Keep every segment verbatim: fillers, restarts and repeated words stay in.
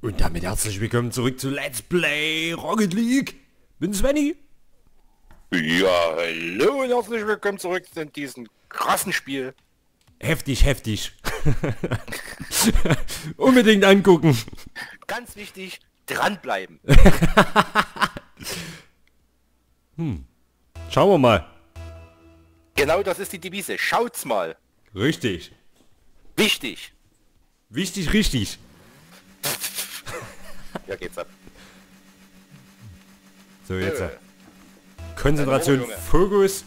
Und damit herzlich willkommen zurück zu Let's Play Rocket League. Bin Svenny. Ja, hallo und herzlich willkommen zurück in diesem krassen Spiel. Heftig, heftig. Unbedingt angucken. Ganz wichtig, dranbleiben. hm. Schauen wir mal. Genau das ist die Devise. Schaut's mal. Richtig. Wichtig. Wichtig, richtig. Ja, geht's ab. So, jetzt. Äh. Konzentration, Junge. Fokus.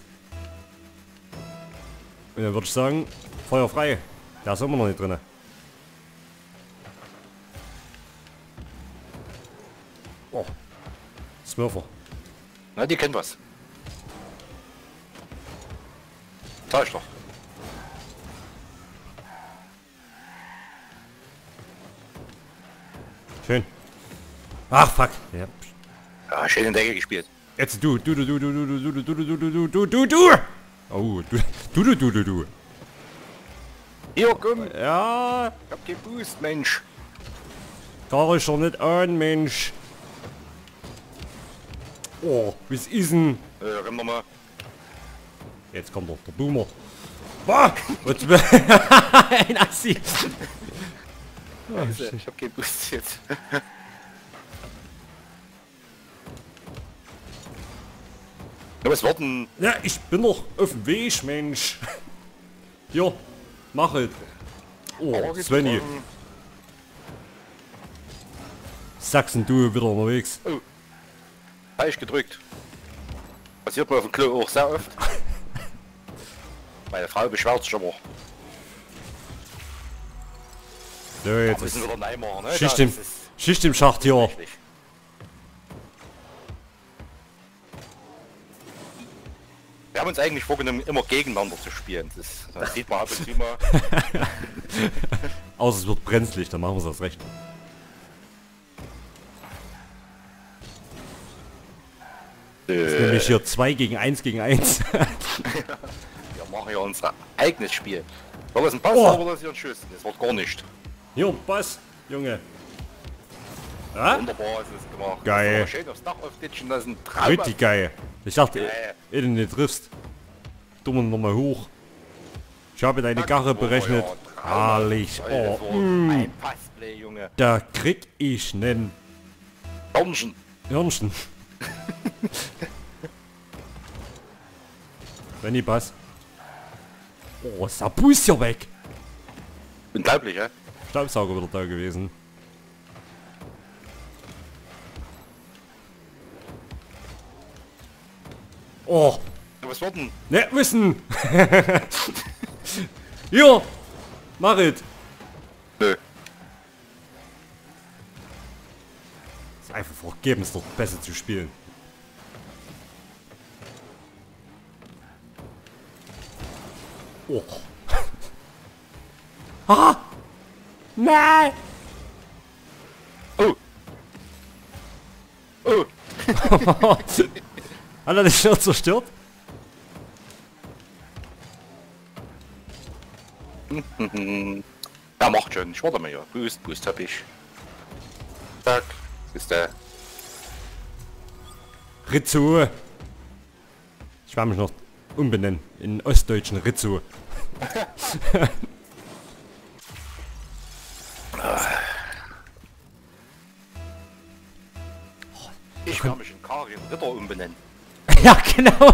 Und dann würde ich sagen, Feuer frei. Da ist immer noch nicht drin. Oh. Smurfer. Na, die kennen was. Sag ich doch. Schön. Ach, fuck. Ja. Ja, schön in der Ecke gespielt. Jetzt du, du, du, du, du, du, du, du, du, du, du, du, du, du. Oh, du, du, du, du, du, du. Hier, komm. Ja, Ich hab keinen Boost, Mensch. gar ist doch nicht an, Mensch. Oh, was ist denn? Äh, renn noch mal. Jetzt kommt doch der Boomer. Boah! Ein Assi. Oh, Scheiße, ich hab keinen Boost jetzt. Ja, was wird denn? ja, ich bin noch auf dem Weg, Mensch. Ja, mach es. Oh, Svenny. Sachsen, du wieder unterwegs. Oh. Falsch gedrückt. Passiert mir auf dem Klo auch sehr oft. Meine Frau beschwert sich aber. So, Wir jetzt müssen ist wieder neu machen, ne? Schicht Ja, im, das ist Schicht im Schacht hier. richtig. Wir haben uns eigentlich vorgenommen, immer gegeneinander zu spielen. Das, das sieht man ab und zu mal. Außer es wird brenzlig, dann machen wir es erst recht. Das ist Äh, nämlich hier zwei gegen eins gegen eins. wir machen ja unser eigenes Spiel. Soll das ein Pass Oh. oder das hier ein Schuss? Das wird gar nicht. Jo, Pass, Junge. Ja? Wunderbar ist es gemacht. Geil. So, schön aufs Dach aufditschen lassen. Traum. Richtig geil. Ich dachte, Geil. eh, du nicht triffst. Dummer nochmal hoch. Ich habe deine Garre berechnet. Oh, Herrlich. Oh, Oh, mm, ein Passplay, Junge. da krieg ich nen Hörnchen. Hirnchen. Wenn die Pass. Oh, Sabu ist ja weg. Unglaublich, ja? Staubsauger wieder da gewesen. Oh, Was wird denn? ne, müssen. Jo, mach it. Nö. Ist einfach vergebens, doch besser zu spielen. Oh. Ah! Nein! Oh. Oh. Hat er dich schon zerstört? Ja, macht schon. Ich warte mal ja. Boost, Boost hab ich. Zack. Das ist der. Rizzo. Ich werde mich noch umbenennen in ostdeutschen Rizzo. Ich werde mich in Karin Ritter umbenennen. Ja, genau.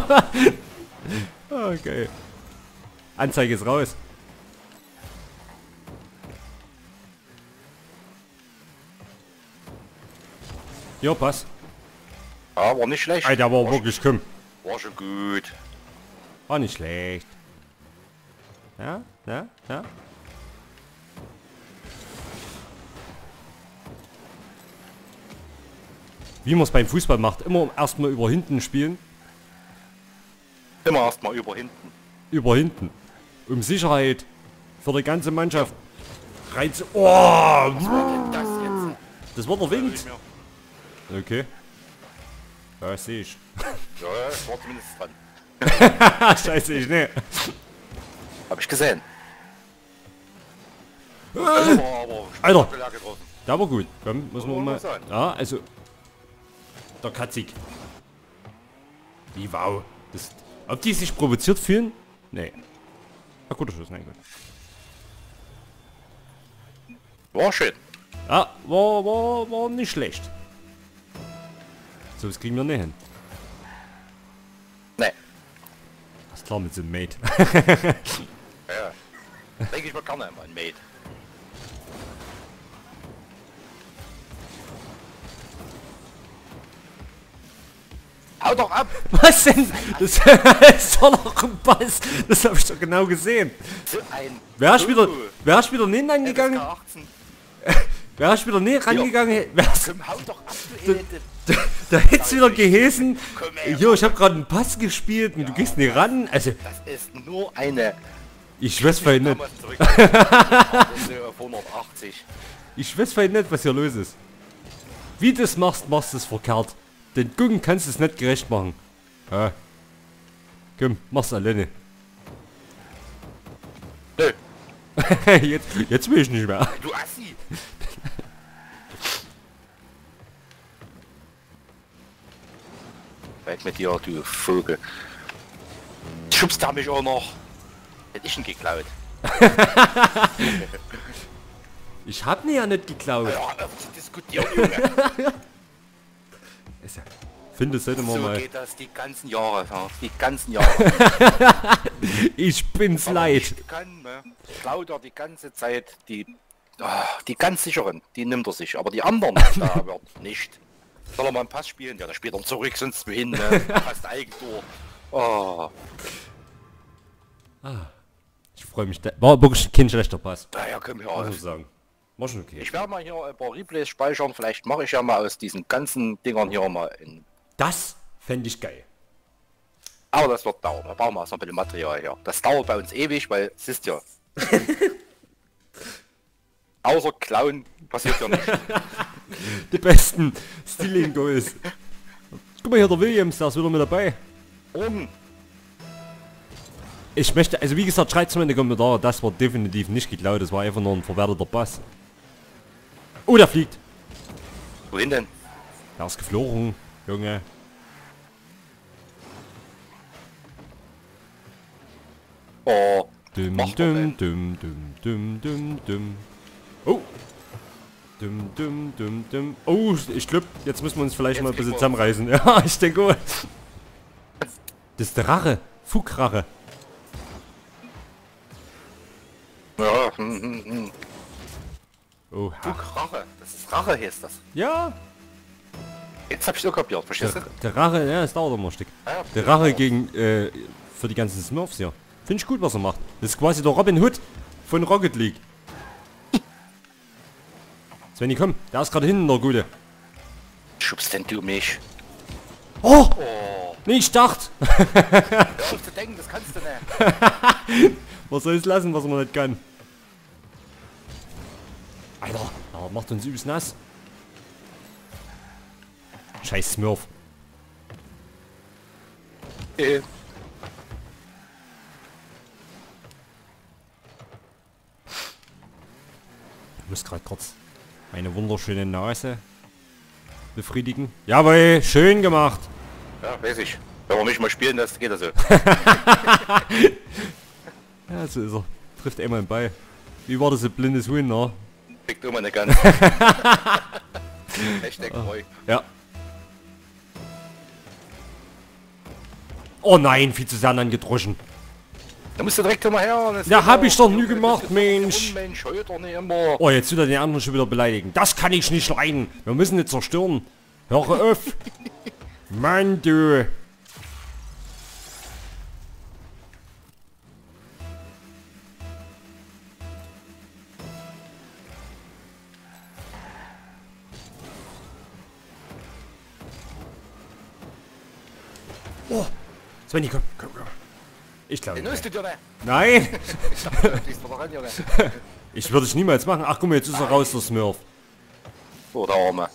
Okay. Anzeige ist raus. Jo, Pass. Ja, war nicht schlecht. Alter, aber war, wirklich, komm. schon, war schon gut. War nicht schlecht. Ja, ja, ja. Wie man es beim Fußball macht, immer erstmal über hinten spielen. Immer erstmal über hinten. Über hinten. Um Sicherheit für die ganze Mannschaft rein zu... Oh, Das jetzt. das war der Wind. Nicht mehr. Okay. Ja, sehe ich. Ja, das war zumindest dran. Scheiße, ich ne. Hab ich gesehen. Aber, aber Alter. spektakulär getroffen. Der war gut. Komm, muss man Wollen wir mal... sagen. Ja, also... Der Katzig. Wie wow. Das, ob die sich provoziert fühlen? Nee. Ah, guter Schuss, nein, gut. War schön. Ja, war, war, war nicht schlecht. So, das kriegen wir nicht hin. Nee. Das ist klar mit so einem Mate. Ja. Denke ich mal gerne mal ein Mate. Hau doch ab! Was denn? Das ist doch noch ein Pass. Das habe ich doch genau gesehen. So ein... Wer ist wieder, Uh, wer ist wieder nicht angegangen? F S K achtzehn. Wer ist wieder nicht rangegangen? Wer ist, Komm, hau doch ab, du Elende. da hätt's wieder gehesen. Komm her. Jo, ich habe gerade einen Pass gespielt und du gehst nicht ran. Also, Das ist nur eine... ich weiß vorhin nicht. Damals zurück. Das ist auf hundertachtzig. Ich weiß vorhin nicht, was hier los ist. Wie du das machst, machst du es verkehrt. Den Gucken kannst du es nicht gerecht machen. Ja. Komm, mach's alleine. Nö, jetzt, jetzt will ich nicht mehr. du Assi. Weg mit dir, du Vogel. Schubst da mich auch noch. Hätte ich ihn geklaut. Ich hab ihn ja nicht geklaut. Ja, auf zu diskutieren, Junge. Ist ja- Finde, sollte man So mal. geht das die ganzen Jahre. Ja, die ganzen Jahre. Ich bin's Aber leid. ich kann, ne? Klaut er die ganze Zeit. Die, ah, die ganz sicheren, die nimmt er sich. Aber die anderen, da wird nicht. Soll er mal einen Pass spielen? Ja, da spielt er zurück, sonst wohin. Ne? Fast Eigentor. Oh, Ich freue mich. da- War wirklich kein schlechter Pass. naja, komm hier Muss auf. ich sagen. War schon okay. Ich werde mal hier ein paar Replays speichern. Vielleicht mache ich ja mal aus diesen ganzen Dingern hier mal in. Das fände ich geil. Aber das wird dauern. Da brauchen wir erst noch ein bisschen Material hier. Das dauert bei uns ewig, weil es ist ja. Außer Clown passiert ja nicht. Die besten Stealing Goals. Guck mal hier, der Williams, der ist wieder mit dabei. Oben. Ich möchte, also wie gesagt, schreit's mir in die Kommentare, das war definitiv nicht geklaut, das war einfach nur ein verwerteter Pass. Oh, der fliegt. Wohin denn? Der ist geflogen, Junge. Oh. Dum, Mach mal dum, denn. dum, dum, dum, dum, dum. Oh. Dum, dum, dum, dum. Oh, ich glaube, jetzt müssen wir uns vielleicht Jetzt mal ein bisschen kriegen wir- zusammenreißen. Ja, ich denke auch. Das ist der Rache. Fugrache. Ja, hm, hm, hm. Oh, Du Rache. Das ist Rache, hier ist das. ja. Jetzt hab ich so kapiert, verstehst Der, du? der Rache, ja, es dauert immer ein Stück. Ja, Der Rache gegen, äh, für die ganzen Smurfs hier. Finde ich gut, was er macht. Das ist quasi der Robin Hood von Rocket League. Svenny, komm, der ist gerade hinten, der Gute. Schubst denn du mich? Oh, Oh. nee, ich dachte. Hör auf zu denken, das kannst du nicht. Was soll es lassen, was man nicht kann? Alter, der macht uns übelst nass. Scheiß Smurf. Äh, Ich muss gerade kurz meine wunderschöne Nase befriedigen. Jawohl, schön gemacht. Ja, weiß ich. Wenn wir mich mal spielen lässt, geht das so. Ja, so ist er. Trifft einmal den Ball. Wie war das, ein blindes Huhn, ne? Kriegt immer eine ganze. Hashtag neu. Ja. Oh nein, viel zu sehr angedroschen. Da musst du direkt immer her. das Ja, ist hab immer- ich doch nie Junge, gemacht, das ist doch Mensch. ein Mensch, hört doch nicht immer. Oh, jetzt wieder den anderen schon wieder beleidigen. Das kann ich nicht leiden. Wir müssen nicht zerstören. Hör auf. Mann, du. Oh. Svenny, komm, komm, komm. Ich glaube. Den hörst du dir nicht. Nein. Ich dachte, du fliegst doch ran, Junge. Ich würde es niemals machen. Ach guck mal, jetzt ist er raus, der Smurf. Oh, der Arme.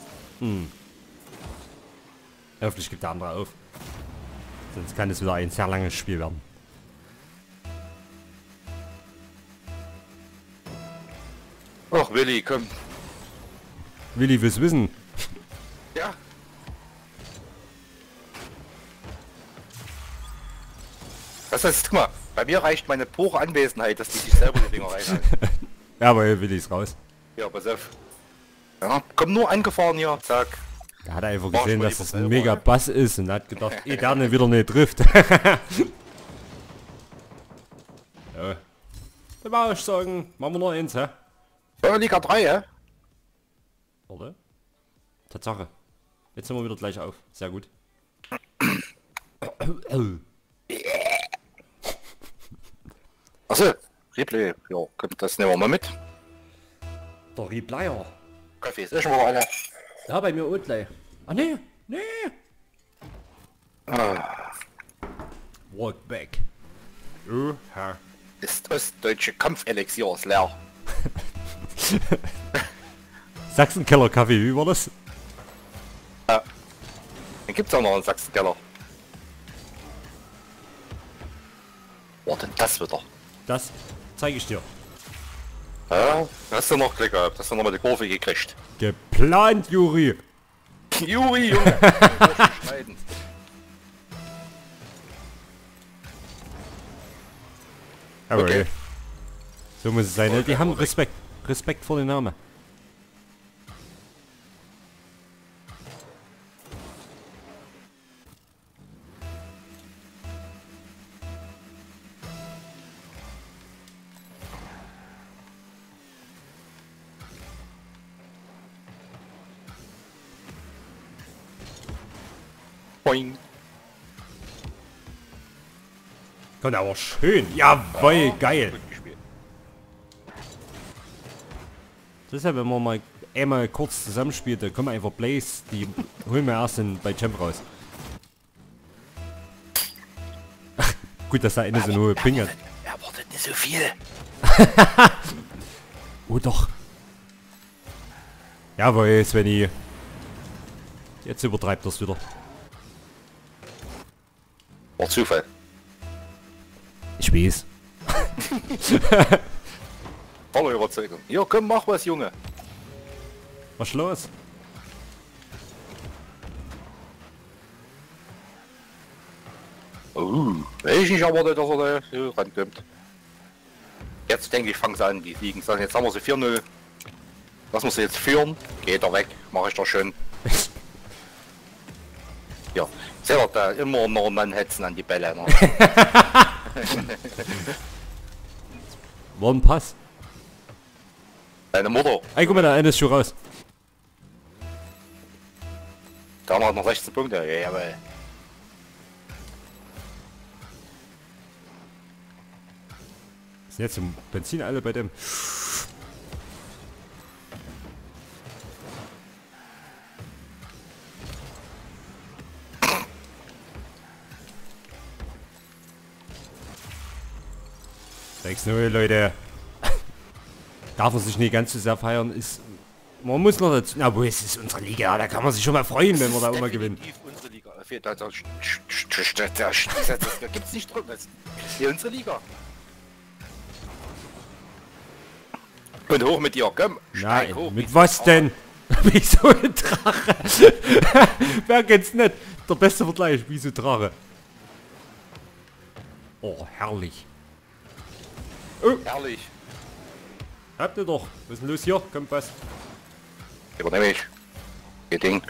Hoffentlich gibt der andere auf. Sonst kann es wieder ein sehr langes Spiel werden. Ach, Willi, komm. Willi will's wissen. Ja. Das heißt, guck mal, bei mir reicht meine pure Anwesenheit, dass die sich selber die Dinger reinhalten. Ja, aber Willi ist raus. Ja, pass auf. Ja, komm nur angefahren hier, zack. Er hat einfach Mach gesehen, mal dass lieber das ein selber, mega ne? Bass ist und hat gedacht, eh der ne wieder nicht trifft. Ja. Dann würde ich sagen, machen wir noch eins, hä? Ja, Liga drei, hä? Warte. Tatsache. Jetzt sind wir wieder gleich auf. Sehr gut. Achso, Replay. Ja, kommt, das nehmen wir mal mit. Der Replayer. Kaffee ist eh schon mal alle. Ja, bei mir auch gleich. Ah, nee. Nee. Ah, Walk back. Oha. das ostdeutsche Kampfelixier ist leer. Sachsenkeller Kaffee, wie war das? Ja. Den gibt's auch noch in Sachsenkeller. Was denn das wieder? Das zeige ich dir. Ja, hast du noch Glück gehabt, hast du noch mal die Kurve gekriegt. Geplant, Juri. Juri, Junge! Schneiden. Aber Okay. okay. So muss es sein. ne? Okay, Die haben okay. Respekt. Respekt vor den Namen. Boing. Kommt aber schön. Jawohl, geil. Gut gespielt. Das ist ja, wenn man mal einmal kurz zusammenspielt, dann kommen einfach Blaze, die holen wir erst in, bei Champ raus. Ach, gut, dass da eine so eine hohe Ping hat. Er erwartet nicht so viel. Oh doch. Jawohl, Svenny. Jetzt übertreibt das wieder. War Zufall. Ich weiß. Voller Überzeugung. Ja, komm, mach was, Junge. Was ist los? Oh, weiß ich nicht erwartet, dass er da so rankommt. Jetzt denke ich, fangen sie an, die liegen. Sagen, jetzt haben wir sie vier null. Lass uns sie jetzt führen. Geht er weg, mache ich doch schön. Ja, seht ihr da immer noch einen Mann hetzen an die Bälle. Ne? War ein Pass. Deine Mutter, Ey, guck mal, der eine ist schon raus. da haben wir noch sechzehn Punkte. Ja, jawohl. Sind jetzt im Benzin alle bei dem. sechs null, Leute. Darf man sich nicht ganz so sehr feiern, ist... Man muss noch dazu... Na, wo es ist unsere Liga, da kann man sich schon mal freuen, wenn wir da immer gewinnen. Definitiv unsere Liga. Fehlt da, da, da gibt's nicht drüber. Hier unsere Liga. Und hoch mit dir, komm. Steig Nein, hoch. mit was denn? Wieso ein Drache? Wer kennt's nicht? Der beste Vergleich, wieso Drache? Oh, herrlich. Herrlich. Habt ihr doch. Was ist denn los hier? Komm, passt. Übernehme ich. Ihr Ding.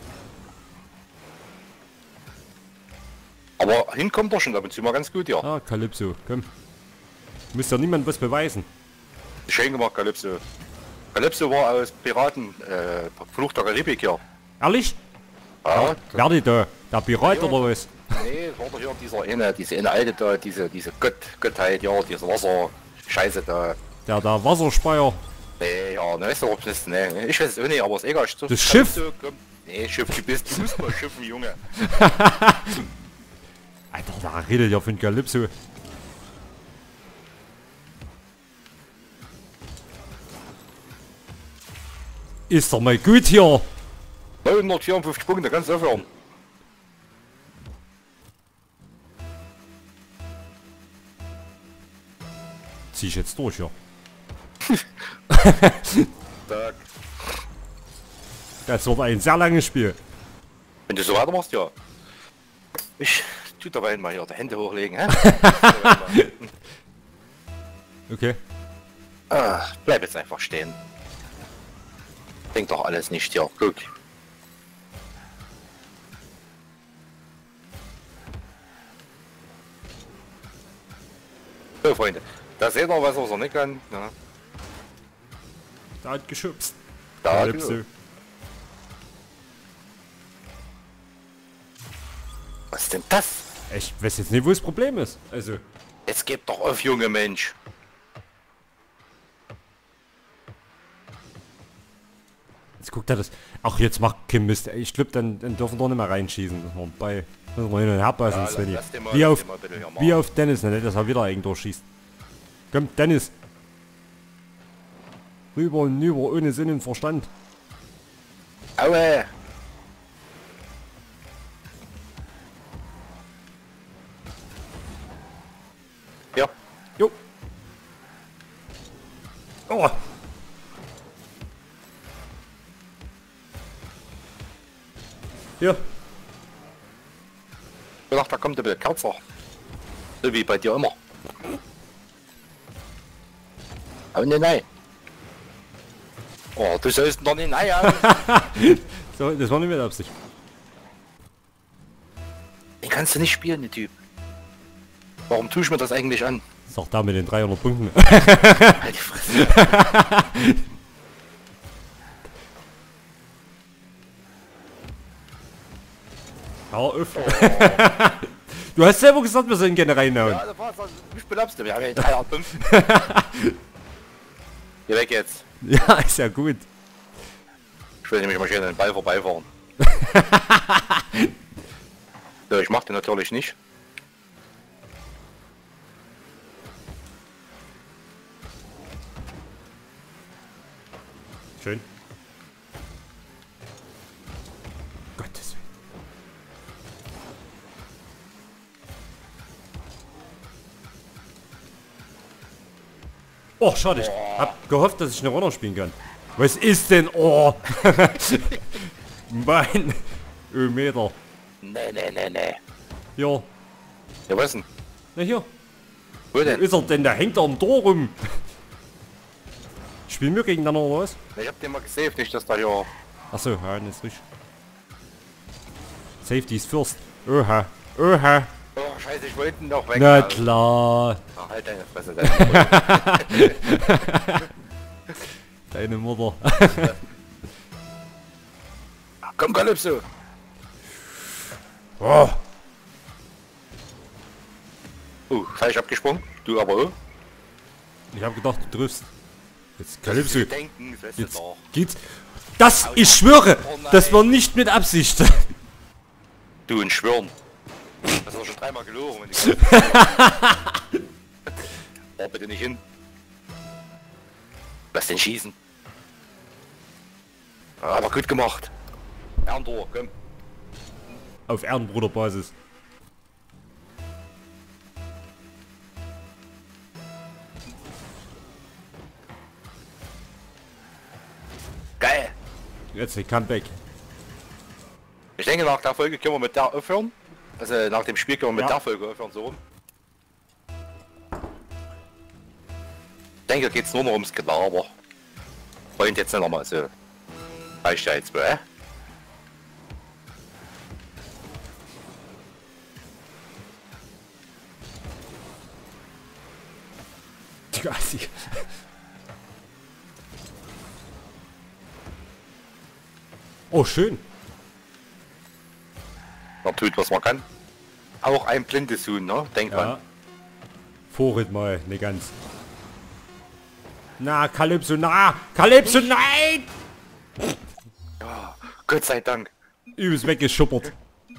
Aber hinkommt er schon, da bin ich mal ganz gut, ja. Ah, Calypso, komm. Muss ja niemand was beweisen. Schön gemacht, Calypso. Calypso war aus Piraten, äh, Fluch der Karibik, ja. Ehrlich? Ja, Wer die da? Der Pirat Ja. oder was? nee, das war doch hier dieser eine, diese eine alte da, diese, diese Gott, Gottheit, ja, diese Wasser-Scheiße da. Der, der Wasserspeier. Nee, ja, ne, weißt du, ob das, ne, ich weiß es auch nicht, aber ist egal. So, Das Schiff? So, komm. Nee, Schiff, du bist, du musst mal schiffen, Junge. Alter, da redet ja von Calypso. Ist doch mal gut hier. neunhundertvierundfünfzig Punkte, kannst du aufhören. Zieh ich jetzt durch, ja. Tag. Das wird ein sehr langes Spiel. Wenn du so weitermachst, ja. Ich tu dabei mal hier die Hände hochlegen, hä? Okay. Ah, bleib jetzt einfach stehen. Denk doch alles nicht, ja. Guck. So, Freunde. Da seht ihr, was er nicht kann. Ja. Da hat geschubst. Da, Kalypso. Was ist denn das? Ich weiß jetzt nicht, wo das Problem ist. Also, Jetzt gebt doch auf, junge Mensch. jetzt guckt er das. Ach, jetzt macht kein Mist. Ich glaube, dann, dann dürfen wir nicht mehr reinschießen. Das war bei. Müssen wir hin und her passen, Ja, Svenny. lass den mal- Wie lass auf, den mal bitte hier wie machen. auf Dennis, ne? Dass er wieder irgendwo durchschießt. Komm, Dennis. Rüber und rüber, ohne Sinn und Verstand. Aue! Ja, Jo. Oh. Ja. ich dachte, da kommt ein bisschen kürzer. So wie bei dir immer. Oh ne, nein. Oh, du sollst doch nicht nein haben. So, das war nicht mit Absicht. Den kannst du nicht spielen, der Typ. Warum tue ich mir das eigentlich an? Sagt da mit den dreihundert Punkten. Halt die Fresse. Hör auf. Du hast selber gesagt, wir sollen gerne reinhauen. Ja, das war's. Also, mich belabst du. Wir haben ja drei Komma fünf. Geh weg jetzt. Ja, ist ja gut. Ich will nämlich mal schön an den Ball vorbeifahren. So, ich mach den natürlich nicht. Schön. Gottes Willen. Oh, schade. Ich hab gehofft, dass ich eine Runner spielen kann. Was ist denn? Oh. Mein Meter. Nee, nee, nee, nee. Ja. Ja, was denn? Na hier. Wo Wo denn? ist er denn? Der hängt da am Tor rum. Spielen wir gegeneinander oder was? Ich hab den mal gesaved, nicht dass da hier... Achso, ja, das ist richtig. Safety is first. Oha. Oha. Oh, scheiße, ich wollte ihn doch weg. Na klar. Ach, halt deine Fresse. Deine Deine Mutter. Komm, Kalypso. Oh. Oh, falsch abgesprungen. Du aber auch. Ich hab gedacht, du triffst. Jetzt Kalypso. Das Denken, das weißt du Jetzt doch. geht's. Das, ich schwöre, das war nicht mit Absicht. Du, ein Schwören. Das ist doch schon dreimal gelogen. Wenn ich oh, bitte nicht hin. Lass den schießen. Aber gut gemacht. Erndor, komm. Auf Ehrenbruderbasis. Geil. Jetzt ein Comeback. Ich denke, nach der Folge können wir mit der aufhören. Also nach dem Spiel können wir mit Ja. der Folge aufhören, so rum. Ich denke, da geht's nur noch ums Gelaber. Freund jetzt nicht nochmal so. Reicht ja jetzt wohl, äh? Die Assi. Oh, schön. Man tut, was man kann. Auch ein blindes Huhn, ne? Denk Ja. dran. Vorrit mal, ne ganz. Na, Kalypso, na! Kalypso, nein! Ja, Gott sei Dank. Übelst weggeschuppert.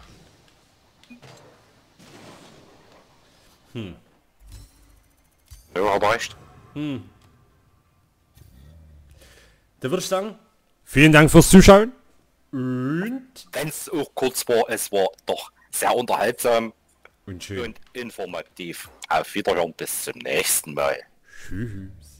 Ja, aber recht. Da würde ich sagen, vielen Dank fürs Zuschauen. Und... Wenn es auch kurz war, es war doch sehr unterhaltsam Und schön. und informativ. Auf Wiederhören, bis zum nächsten Mal. Tschüss.